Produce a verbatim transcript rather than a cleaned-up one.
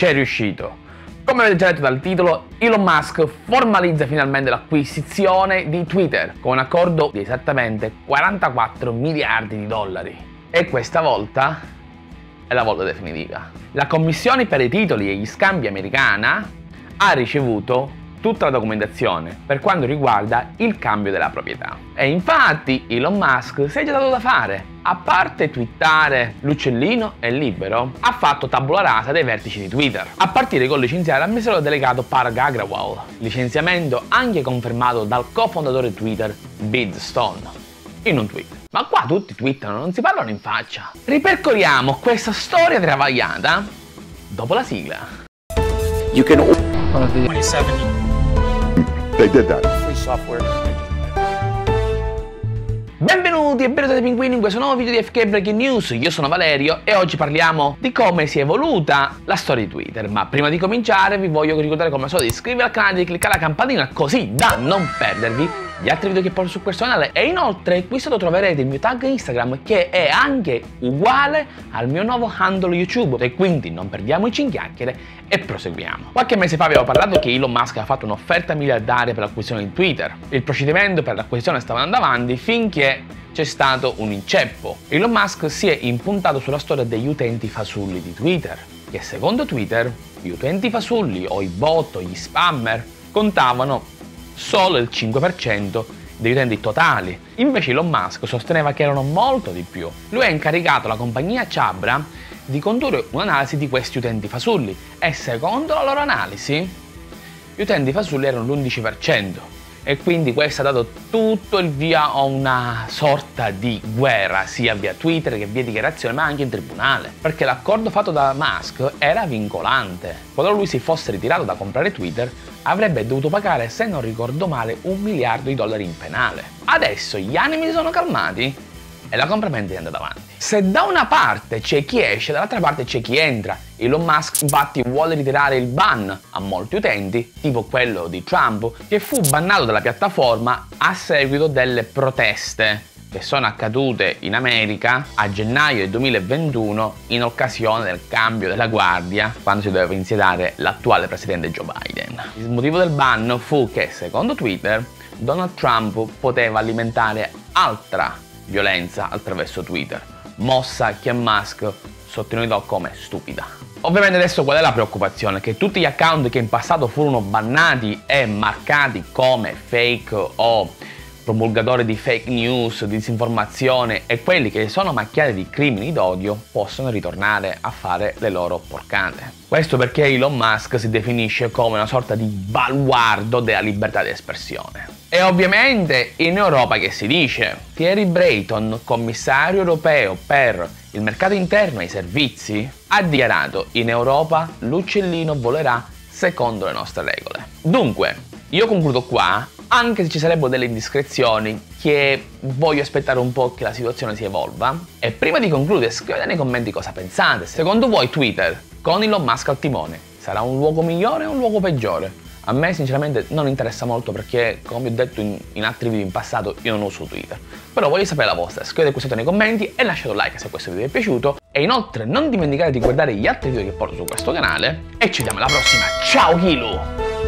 c'è riuscito. Come avete già letto dal titolo, Elon Musk formalizza finalmente l'acquisizione di Twitter con un accordo di esattamente quarantaquattro miliardi di dollari. E questa volta è la volta definitiva. La commissione per i titoli e gli scambi americana ha ricevuto tutta la documentazione per quanto riguarda il cambio della proprietà. E infatti Elon Musk si è già dato da fare. A parte twittare l'uccellino è libero, ha fatto tabula rasa dei vertici di Twitter, a partire con licenziare l'amministratore delegato Parag Agrawal, licenziamento anche confermato dal cofondatore Twitter Bid Stone in un tweet. Ma qua tutti twittano, non si parlano in faccia. Ripercorriamo questa storia travagliata dopo la sigla. You can twenty-seven They did that. free software. Benvenuti e benvenuti ai pinguini in questo nuovo video di F K Breaking News. Io sono Valerio e oggi parliamo di come si è evoluta la storia di Twitter. Ma prima di cominciare vi voglio ricordare come al solito di iscrivervi al canale e di cliccare la campanella così da non perdervi gli altri video che porto su questo canale. E inoltre qui sotto troverete il mio tag Instagram che è anche uguale al mio nuovo handle YouTube. E quindi non perdiamoci in chiacchiere e proseguiamo. Qualche mese fa avevo parlato che Elon Musk ha fatto un'offerta miliardaria per l'acquisizione di Twitter. Il procedimento per l'acquisizione stava andando avanti finché c'è stato un inceppo. Elon Musk si è impuntato sulla storia degli utenti fasulli di Twitter, che secondo Twitter gli utenti fasulli o i bot o gli spammer contavano solo il cinque per cento degli utenti totali. Invece Elon Musk sosteneva che erano molto di più. Lui ha incaricato la compagnia Jabra di condurre un'analisi di questi utenti fasulli e secondo la loro analisi gli utenti fasulli erano l'undici per cento. E quindi questo ha dato tutto il via a una sorta di guerra sia via Twitter che via dichiarazione ma anche in tribunale, perché l'accordo fatto da Musk era vincolante. Quando lui si fosse ritirato da comprare Twitter avrebbe dovuto pagare, se non ricordo male, un miliardo di dollari in penale. Adesso gli animi si sono calmati e la compravendita è andata avanti. Se da una parte c'è chi esce, dall'altra parte c'è chi entra. Elon Musk infatti vuole ritirare il ban a molti utenti, tipo quello di Trump, che fu bannato dalla piattaforma a seguito delle proteste che sono accadute in America a gennaio del duemilaventuno in occasione del cambio della guardia, quando si doveva insediare l'attuale presidente Joe Biden. Il motivo del ban fu che, secondo Twitter, Donald Trump poteva alimentare altra violenza attraverso Twitter, mossa che Musk sottolineò come stupida. Ovviamente adesso qual è la preoccupazione? Che tutti gli account che in passato furono bannati e marcati come fake o promulgatori di fake news, disinformazione e quelli che sono macchiati di crimini d'odio possono ritornare a fare le loro porcate. Questo perché Elon Musk si definisce come una sorta di baluardo della libertà di espressione. E ovviamente in Europa che si dice? Thierry Breton, commissario europeo per il mercato interno e i servizi, ha dichiarato: in Europa l'uccellino volerà secondo le nostre regole. Dunque, io concludo qua, anche se ci sarebbero delle indiscrezioni che voglio aspettare un po' che la situazione si evolva. E prima di concludere scrivete nei commenti cosa pensate. Secondo voi Twitter, con Elon Musk al timone, sarà un luogo migliore o un luogo peggiore? A me sinceramente non interessa molto perché, come vi ho detto in, in altri video in passato, io non uso Twitter. Però voglio sapere la vostra, scrivete qui sotto nei commenti e lasciate un like se questo video vi è piaciuto. E inoltre non dimenticate di guardare gli altri video che porto su questo canale. E ci vediamo alla prossima, ciao Kilu!